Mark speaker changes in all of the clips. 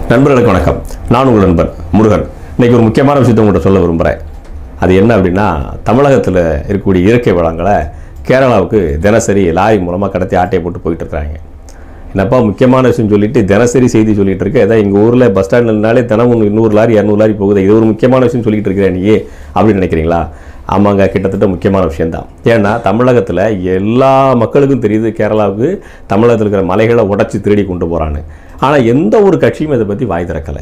Speaker 1: நண்பர்களுக்கு வணக்கம். நான் உங்கள் நண்பர் முருகன். இன்றைக்கி ஒரு முக்கியமான விஷயத்தை உங்கள்கிட்ட சொல்ல விரும்புகிறேன். அது என்ன அப்படின்னா, தமிழகத்தில் இருக்கக்கூடிய இயற்கை வளங்களை கேரளாவுக்கு தினசரி லாரி மூலமாக கடத்தி ஆட்டையை போட்டு போயிட்டு இருக்கிறாங்க. என்னப்பா முக்கியமான விஷயம் சொல்லிட்டு தினசரி செய்தி சொல்லிட்டு இருக்க, ஏதாவது எங்கள் ஊரில் பஸ் ஸ்டாண்ட்னாலே தினமும் 100 லாரி 200 லாரி போகுது, இது ஒரு முக்கியமான விஷயம் சொல்லிட்டு இருக்கிறேன் நீ அப்படின்னு நினைக்கிறீங்களா? ஆமாங்க, கிட்டத்தட்ட முக்கியமான விஷயந்தான். ஏன்னா தமிழகத்தில் எல்லா மக்களுக்கும் தெரியுது கேரளாவுக்கு தமிழகத்தில் இருக்கிற மலைகளை உடச்சி திருடி கொண்டு போகிறான்னு. ஆனால் எந்த ஒரு கட்சியும் இதை பற்றி வாய் திறக்கலை.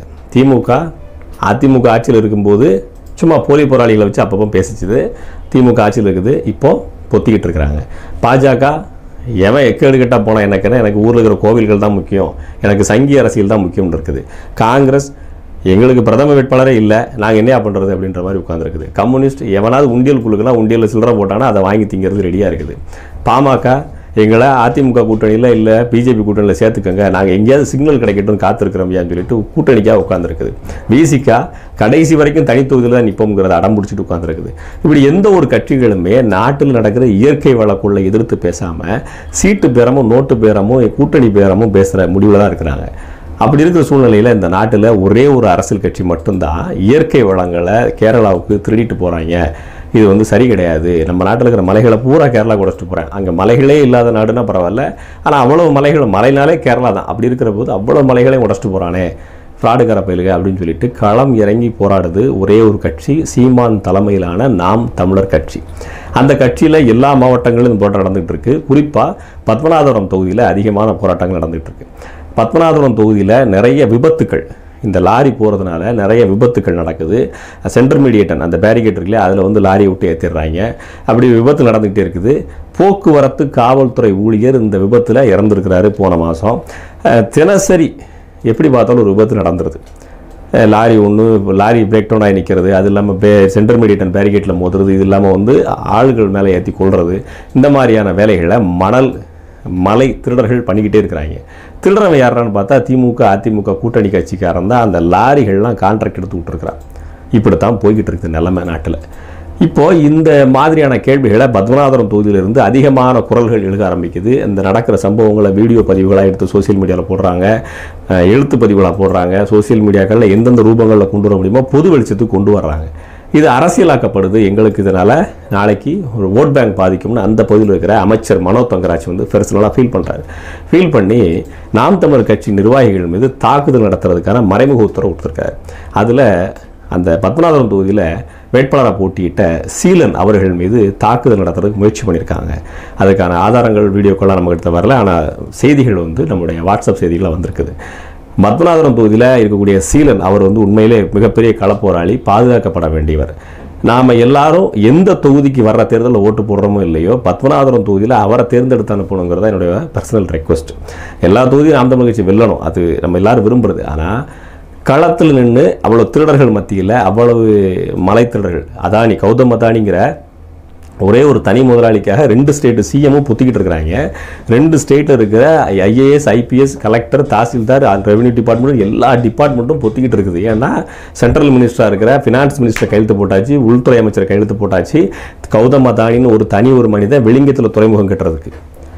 Speaker 1: அதிமுக ஆட்சியில் இருக்கும்போது சும்மா போலி போராளிகளை வச்சு அப்பப்போ பேசிச்சுது. திமுக ஆட்சியில் இருக்குது, இப்போது பொத்திக்கிட்டு இருக்கிறாங்க. பாஜக எவன் எக்கேடு கட்டால் போனால் எனக்கு ஊரில் இருக்கிற கோவில்கள் தான் முக்கியம், எனக்கு சங்கி அரசியல் தான் முக்கியம்னு இருக்குது. காங்கிரஸ் எங்களுக்கு பிரதம வேட்பாளரே இல்லை, நாங்கள் என்னையா பண்ணுறது அப்படின்ற மாதிரி உட்காந்துருக்குது. கம்யூனிஸ்ட் எவனாவது உண்டியல் குழுக்குனா உண்டியலில் சில்லறை போட்டானா அதை வாங்கி திங்கிறது ரெடியாக இருக்குது. பாமக எங்களை அதிமுக கூட்டணியில் இல்லை பிஜேபி கூட்டணியில் சேர்த்துக்கங்க, நாங்கள் எங்கேயாவது சிக்னல் கிடைக்கட்டும் காத்திருக்கிறோம்யான்னு சொல்லிட்டு கூட்டணிக்காக உட்காந்துருக்குது. விசிகா கடைசி வரைக்கும் தனித்தொகுதியில் தான் நிற்போங்கிறத அடம் பிடிச்சிட்டு உட்காந்துருக்குது. இப்படி எந்த ஒரு கட்சிகளுமே நாட்டில் நடக்கிற இயற்கை வளக்குள்ள எதிர்த்து பேசாமல் சீட்டு பேரமும் நோட்டு பேரமும் கூட்டணி பேரமும் பேசுகிற முடிவில் தான் இருக்கிறாங்க. அப்படி இருக்கிற சூழ்நிலையில் இந்த நாட்டில் ஒரே ஒரு அரசியல் கட்சி மட்டும்தான் இயற்கை வளங்களை கேரளாவுக்கு திருடிட்டு போகிறாங்க. இது சரி கிடையாது. நம்ம நாட்டில் இருக்கிற மலைகளை பூரா கேரளா உடைச்சிட்டு போகிறேன். அங்கே மலைகளே இல்லாத நாடுனா பரவாயில்ல, ஆனால் அவ்வளோ மலைகள், மலைனாலே கேரளா தான். அப்படி இருக்கிற போது அவ்வளோ மலைகளையும் உடைச்சிட்டு போகிறானே, ஃப்ராடுக்கார பயிலுக அப்படின்னு சொல்லிட்டு களம் இறங்கி போராடுது ஒரே ஒரு கட்சி, சீமான் தலைமையிலான நாம் தமிழர் கட்சி. அந்த கட்சியில் எல்லா மாவட்டங்களிலும் போராட்டம் நடந்துகிட்டு இருக்கு. குறிப்பாக பத்மநாபபுரம் தொகுதியில் அதிகமான போராட்டங்கள் நடந்துகிட்டு இருக்கு. பத்மநாபபுரம் தொகுதியில் நிறைய விபத்துக்கள், இந்த லாரி போகிறதுனால நிறைய விபத்துக்கள் நடக்குது. சென்டர் மீடியேட்டன் அந்த பேரிகேட் இருக்குல்லையா, அதில் லாரியை விட்டு ஏற்றிடுறாங்க. அப்படி விபத்து நடந்துக்கிட்டே இருக்குது. போக்குவரத்து காவல்துறை ஊழியர் இந்த விபத்தில் இறந்துருக்கிறாரு போன மாதம். தினசரி எப்படி பார்த்தாலும் ஒரு விபத்து நடந்துருது. லாரி பிரேக் டவுன் ஆகி நிற்கிறது, அது இல்லாமல் சென்டர் மீடியேட்டன் பேரிகேட்டில் மோதுறது, இது இல்லாமல் ஆள்கள் மேலே ஏற்றி கொள்வது, இந்த மாதிரியான வேலைகளை மலை திருடர்கள் பண்ணிக்கிட்டே இருக்கிறாங்க. திருடரவன் யாரான்னு பார்த்தா திமுக அதிமுக கூட்டணி கட்சிக்காரன் தான். அந்த லாரிகள்லாம் கான்ட்ராக்ட் எடுத்து விட்டுருக்குறான். இப்படித்தான் போய்கிட்டு இருக்குது நிலைமை நாட்டில். இப்போது இந்த மாதிரியான கேள்விகளை பத்மநாபபுரம் தொகுதியிலிருந்து அதிகமான குரல்கள் எழுத ஆரம்பிக்குது. இந்த நடக்கிற சம்பவங்களை வீடியோ பதிவுகளாக எடுத்து சோசியல் மீடியாவில் போடுறாங்க, எழுத்து பதிவுகளாக போடுறாங்க. சோசியல் மீடியாக்களில் எந்தெந்த ரூபங்களில் கொண்டு வர முடியுமோ பொது வெளிச்சத்துக்கு கொண்டு வர்றாங்க. இது அரசியலாக்கப்படுது. எங்களுக்கு இதனால் நாளைக்கு ஒரு ஓட் பேங்க் பாதிக்கும்னு அந்த பகுதியில் இருக்கிற அமைச்சர் மனோ தங்கராஜ் பர்சனலாக ஃபீல் பண்ணி நாம் தமிழர் கட்சி நிர்வாகிகள் மீது தாக்குதல் நடத்துறதுக்கான மறைமுக உத்தரவு கொடுத்துருக்காரு. அதில் அந்த பத்மநாபபுரம் தொகுதியில் வேட்பாளராக போட்டியிட்ட சீலன் அவர்கள் மீது தாக்குதல் நடத்துறதுக்கு முயற்சி பண்ணியிருக்காங்க. அதுக்கான ஆதாரங்கள் வீடியோக்கெல்லாம் நம்மகிட்ட வரல, ஆனால் செய்திகள் நம்முடைய வாட்ஸ்அப் செய்திகளில் வந்திருக்குது. பத்மநாபபுரம் தொகுதியில் இருக்கக்கூடிய சீலன் அவர் உண்மையிலே மிகப்பெரிய களப்போராளி, பாதுகாக்கப்பட வேண்டியவர். நாம் எல்லாரும் எந்த தொகுதிக்கு வர்ற தேர்தலில் ஓட்டு போடுறோமோ இல்லையோ, பத்மநாபபுரம் தொகுதியில் அவரை தேர்ந்தெடுத்து அனுப்பணுங்கிறத என்னுடைய பர்சனல் ரெக்வஸ்ட். எல்லா தொகுதியும் நாம் தமிழ் கட்சி வெல்லணும், அது நம்ம எல்லாரும் விரும்புகிறது. ஆனால் களத்தில் நின்று அவ்வளோ திருடர்கள் மத்தியில் அவ்வளவு மலை திருடர்கள், கௌதம் அதானிங்கிற ஒரே ஒரு தனி முதலாளிக்காக 2 ஸ்டேட்டு சிஎம்மும் புத்திக்கிட்டு இருக்கிறாங்க. 2 ஸ்டேட்டில் இருக்கிற IAS IPS collector tahsildar revenue department எல்லா டிபார்ட்மெண்ட்டும் பொத்திக்கிட்டு இருக்குது. ஏன்னா சென்ட்ரல் மினிஸ்டராக இருக்கிற ஃபினான்ஸ் மினிஸ்டர் கையெழுத்து போட்டாச்சு, உள்துறை அமைச்சர் கையெழுத்து போட்டாச்சு. கௌதம் அதானின்னு ஒரு மனிதன் வெளிங்கத்தில் துறைமுகம் கட்டுறதுக்கு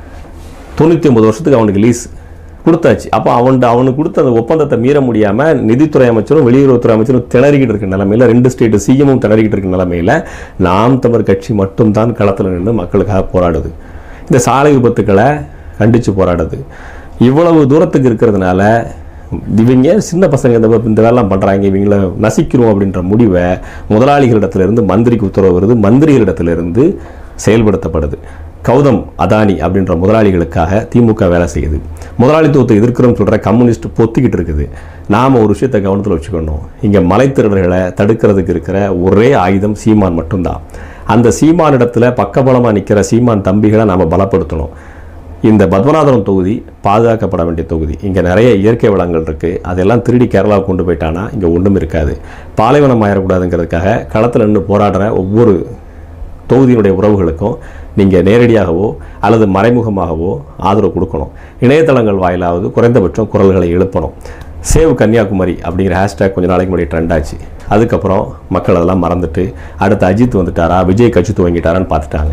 Speaker 1: 99 வருஷத்துக்கு அவனுக்கு லீஸ் கொடுத்தாச்சு. அப்போ அவனுக்கு கொடுத்த அந்த ஒப்பந்தத்தை மீற முடியாமல் நிதித்துறை அமைச்சரும் வெளியுறவுத்துறை அமைச்சரும் திணறிக்கிட்டு இருக்க நிலைமையில், 2 ஸ்டேட்டு சிஎம்மும் திணறிக்கிட்டு இருக்க நிலைமையில் நாம் தமிழர் கட்சி மட்டும்தான் களத்தில் நின்று மக்களுக்காக போராடுது. இந்த சாலை விபத்துக்களை கண்டித்து போராடுது. இவ்வளவு தூரத்துக்கு இருக்கிறதுனால இவங்க சின்ன பசங்க இந்த வேலைலாம் பண்ணுறாங்க, இவங்கள நசிக்கிறோம் அப்படின்ற முடிவை முதலாளிகளிடத்திலிருந்து மந்திரிக்கு உத்தரவு வருது, மந்திரிகளிடத்திலிருந்து செயல்படுத்தப்படுது. கௌதம் அதானி அப்படின்ற முதலாளிகளுக்காக திமுக வேலை செய்யுது. முதலாளித்துவத்தை எதிர்க்கிறோம் சொல்கிற கம்யூனிஸ்ட் பொத்திக்கிட்டு இருக்குது. நாம் ஒரு விஷயத்தை கவனத்தில் வச்சுக்கணும். இங்கே மலை திருடர்களை தடுக்கிறதுக்கு இருக்கிற ஒரே ஆயுதம் சீமான் மட்டும்தான். அந்த சீமானிடத்தில் பக்கபலமாக நிற்கிற சீமான் தம்பிகளை நாம் பலப்படுத்தணும். இந்த பத்மநாபபுரம் தொகுதி பாதுகாக்கப்பட வேண்டிய தொகுதி. இங்கே நிறைய இயற்கை வளங்கள் இருக்குது. அதெல்லாம் திருடி கேரளாவுக்கு கொண்டு போயிட்டானா இங்கே ஒன்றும் இருக்காது. பாலைவனம் ஆயிடக்கூடாதுங்கிறதுக்காக களத்தில் நின்று போராடுற ஒவ்வொரு தொகுதியினுடைய உறவுகளுக்கும் நீங்கள் நேரடியாகவோ அல்லது மறைமுகமாகவோ ஆதரவு கொடுக்கணும். இணையதளங்கள் வாயிலாவது குறைந்தபட்சம் குரல்களை எழுப்பணும். சேவ் கன்னியாகுமரி அப்படிங்கிற ஹேஷ்டேக் கொஞ்சம் நாளைக்கு முன்னாடி ட்ரெண்ட் ஆச்சு. அதுக்கப்புறம் மக்கள் அதெல்லாம் மறந்துட்டு அடுத்து அஜித் வந்துட்டாரா, விஜய் கட்சி துவங்கிட்டாரான்னு பார்த்துட்டாங்க.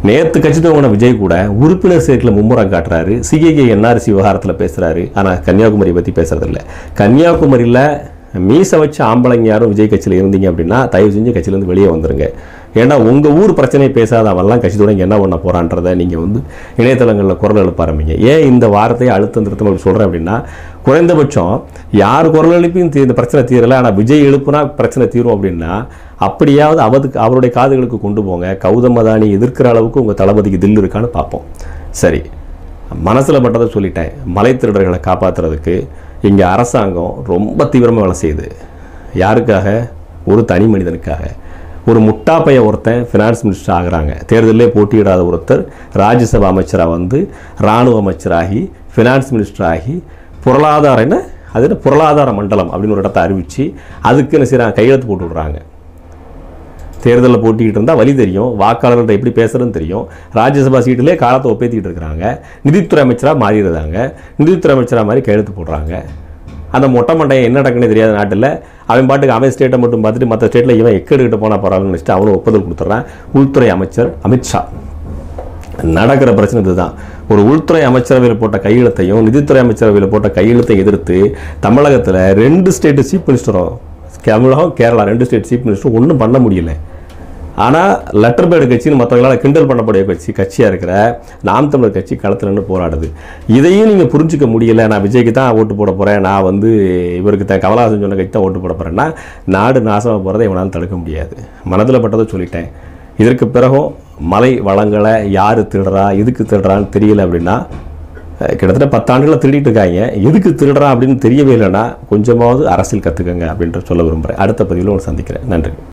Speaker 1: நேற்று கட்சி துவங்கின விஜய் கூட உறுப்பினர் சேர்க்கையில் மும்முரம் காட்டுறாரு. சிஐஏ என்ஆர்சி விவகாரத்தில் பேசுகிறாரு. ஆனால் கன்னியாகுமரி பற்றி பேசுறதில்ல. கன்னியாகுமரியில் மீசை வச்ச ஆம்பளைங்க யாரும் விஜய் கட்சியில் இருந்தீங்க அப்படின்னா தயவு செஞ்சு கட்சியிலேருந்து வெளியே வந்துருங்க. ஏன்னா உங்கள் ஊர் பிரச்சனையை பேசாத அவன்லாம் கட்சி தொடங்கி என்ன பண்ண போகிறான்றதை நீங்கள் இணையதளங்களில் குரல் எழுப்ப ஆரம்பிங்க. ஏன் இந்த வார்த்தையை அழுத்தம் திருத்தம் அப்படி சொல்கிறேன் அப்படின்னா, குறைந்தபட்சம் யார் குரல் எழுப்பியும் இந்த பிரச்சனை தீரலை, ஆனால் விஜய் எழுப்புனா பிரச்சனை தீரும் அப்படின்னா அப்படியாவது அவருடைய காதுகளுக்கு கொண்டு போங்க. கௌதம் அதானி எதிர்க்கிற அளவுக்கு உங்கள் தளபதிக்கு தில் இருக்கான்னு பார்ப்போம். சரி, மனசில் பட்டதை சொல்லிட்டேன். மலை திருடர்களை காப்பாற்றுறதுக்கு இங்கே அரசாங்கம் ரொம்ப தீவிரமாக வேலை செய்யுது. யாருக்காக? ஒரு தனி மனிதனுக்காக. ஒரு முட்டாப்பைய ஒருத்தன் ஃபினான்ஸ் மினிஸ்டர் ஆகிறாங்க. தேர்தலிலே போட்டியிடாத ஒருத்தர் ராஜ்யசபா அமைச்சராக இராணுவ அமைச்சராகி ஃபினான்ஸ் மினிஸ்டர் ஆகி பொருளாதார மண்டலம் அப்படின்னு ஒரு இடத்த அறிவித்து அதுக்கு என்ன செய்கிறாங்க? கையெழுத்து போட்டு விடுறாங்க. தேர்தலில் போட்டிக்கிட்டு இருந்தால் வழி தெரியும், வாக்காளர்கள்ட்ட எப்படி பேசுகிறதுன்னு தெரியும். ராஜ்யசபா சீட்டிலே காலத்தை ஒப்பேற்றிக்கிட்டு இருக்கிறாங்க. நிதித்துறை அமைச்சராக மாறிடுறாங்க. நிதித்துறை அமைச்சராக மாதிரி கையெழுத்து போடுறாங்க. அந்த மொட்டை மண்டையை என்ன நடக்குன்னு தெரியாத நாட்டில் அவன் பாட்டுக்கு அவன் ஸ்டேட்டை மட்டும் பார்த்துட்டு மற்ற ஸ்டேட்டில் இவன் எக்கெடுக்கிட்டு போனால் பரவாயில்லன்னு நினச்சிட்டு அவனும் ஒப்புதல் கொடுத்துட்றான். உள்துறை அமைச்சர் அமித்ஷா. நடக்கிற பிரச்சனை இதுதான். ஒரு உள்துறை அமைச்சரவையில் போட்ட கையெழுத்தையும் நிதித்துறை அமைச்சரவையில் போட்ட கையெழுத்தையும் எதிர்த்து தமிழகத்தில் 2 ஸ்டேட்டு சீஃப் மினிஸ்டரும், தமிழகம் கேரளா 2 ஸ்டேட் சீஃப் மினிஸ்டரும் ஒன்றும் பண்ண முடியல. ஆனால் லெட்டர் பேடு கட்சின்னு மற்றவங்களால் கிண்டல் பண்ணக்கூடிய கட்சியாக இருக்கிற நாம் தமிழர் கட்சி களத்தில் நின்று போராடுது. இதையும் நீங்கள் புரிஞ்சிக்க முடியலை. நான் விஜய்க்கு தான் ஓட்டு போட போகிறேன், நான் இவருக்கு தான் கமலஹாசன் சொன்ன கட்சி தான் ஓட்டு போட போகிறேன்னா நாடு நாசமாக போகிறதை இவனால் தடுக்க முடியாது. மனதில் பட்டதை சொல்லிட்டேன். இதற்கு பிறகும் மலை வளங்களை யார் திருடுறா, எதுக்கு திருடுறான்னு தெரியல அப்படின்னா, கிட்டத்தட்ட 10 ஆண்டுகளை திருடிட்டு இருக்காங்க. எதுக்கு திருடுறா அப்படின்னு தெரியவே இல்லைன்னா கொஞ்சமாவது அரசியல் கற்றுக்கங்க அப்படின்ற சொல்ல விரும்புகிறேன். அடுத்த பதிவில் சந்திக்கிறேன். நன்றி.